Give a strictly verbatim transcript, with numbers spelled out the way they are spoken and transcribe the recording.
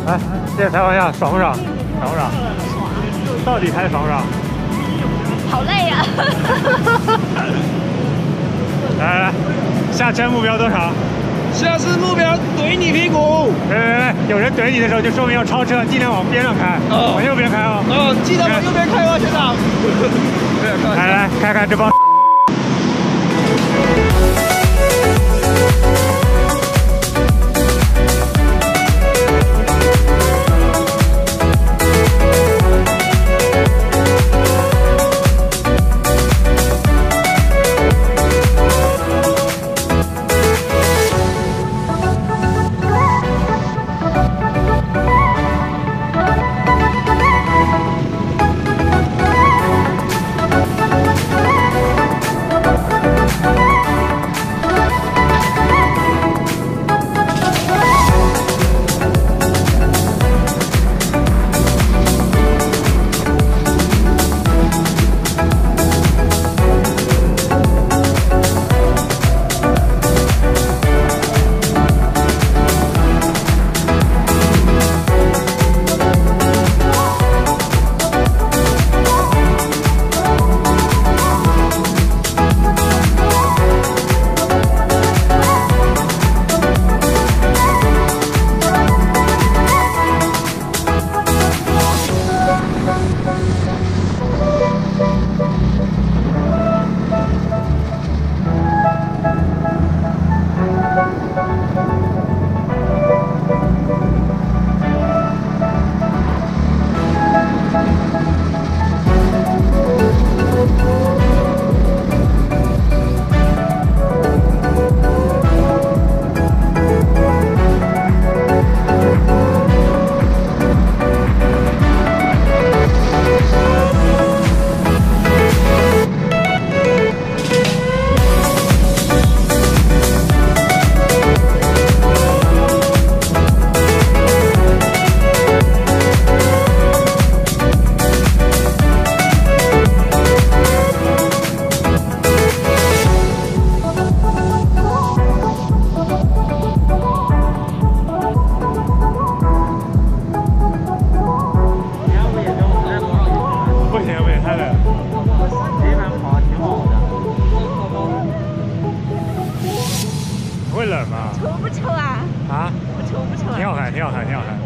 来，谢谢采访一下，爽不爽？爽不爽？到底开爽不爽？ 好累呀、啊！ 来来来，下车目标多少？ 下次目标怼你屁股。 来来来，有人怼你的时候，就说明要超车，尽量往边上开，哦、往右边开哦。 哦，记得往右边开哦，学长。 来来，看看这帮。会冷吗？ 丑不丑啊？ 啊？ 不丑不丑、啊。 挺好看，挺好看，挺好看。